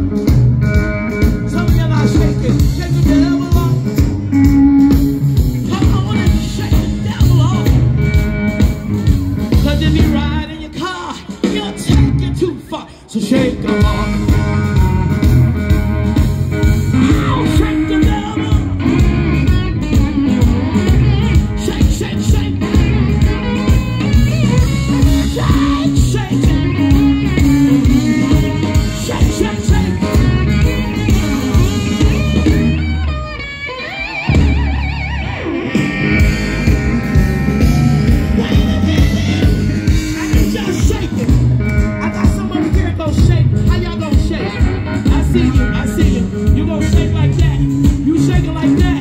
Some of y'all not shaking. Shake the devil off. Come on and shake the devil off. Cause if you ride in your car, you'll take it too far. So shake them off. Shake the devil. Shake, shake, shake. Shake, shake. Shake, shake, shake. Wait a minute. I need y'all shaking. I got some over here gonna shake. How y'all gonna shake? I see you, I see you. You gonna shake like that. You shaking like that.